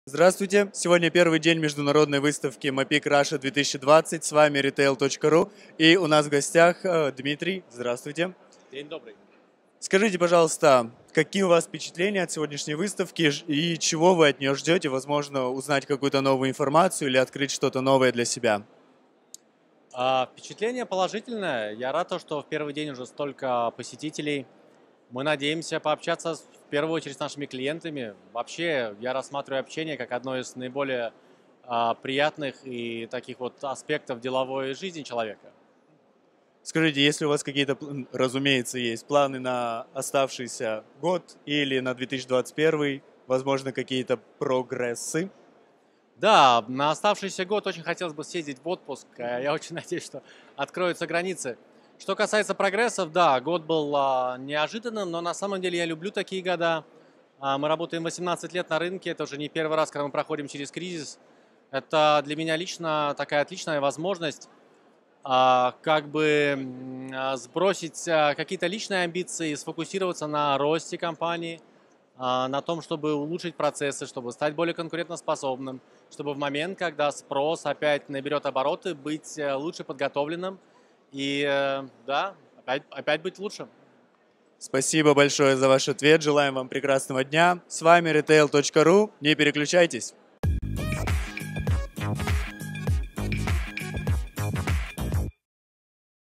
Здравствуйте! Сегодня первый день международной выставки Mappiq Russia 2020. С вами retail.ru. И у нас в гостях Дмитрий. Здравствуйте. День добрый. Скажите, пожалуйста, какие у вас впечатления от сегодняшней выставки и чего вы от нее ждете? Возможно, узнать какую-то новую информацию или открыть что-то новое для себя? Впечатление положительное. Я рад, что в первый день уже столько посетителей. Мы надеемся пообщаться в первую очередь с нашими клиентами. Вообще, я рассматриваю общение как одно из наиболее приятных и таких вот аспектов деловой жизни человека. Скажите, если у вас какие-то, разумеется, есть планы на оставшийся год или на 2021, возможно, какие-то прогрессы? Да, на оставшийся год очень хотелось бы съездить в отпуск. Я очень надеюсь, что откроются границы. Что касается прогрессов, да, год был неожиданным, но на самом деле я люблю такие года. Мы работаем 18 лет на рынке, это уже не первый раз, когда мы проходим через кризис. Это для меня лично такая отличная возможность сбросить какие-то личные амбиции, сфокусироваться на росте компании, на том, чтобы улучшить процессы, чтобы стать более конкурентоспособным, чтобы в момент, когда спрос опять наберет обороты, быть лучше подготовленным и, да, опять быть лучше. Спасибо большое за ваш ответ. Желаем вам прекрасного дня. С вами retail.ru. Не переключайтесь.